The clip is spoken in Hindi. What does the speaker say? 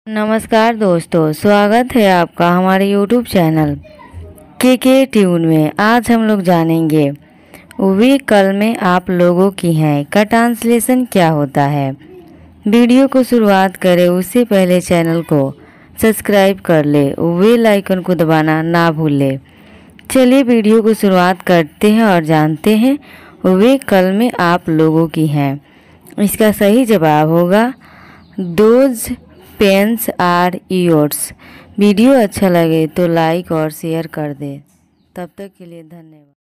नमस्कार दोस्तों, स्वागत है आपका हमारे YouTube चैनल के ट्यून में। आज हम लोग जानेंगे वे कल में आप लोगों की हैं का ट्रांसलेशन क्या होता है। वीडियो को शुरुआत करें उससे पहले चैनल को सब्सक्राइब कर ले, बेल आइकन को दबाना ना भूले। चलिए वीडियो को शुरुआत करते हैं और जानते हैं वे कल में आप लोगों की हैं। इसका सही जवाब होगा those pens are yours. Video अच्छा लगे तो लाइक और शेयर कर दें। तब तक के लिए धन्यवाद।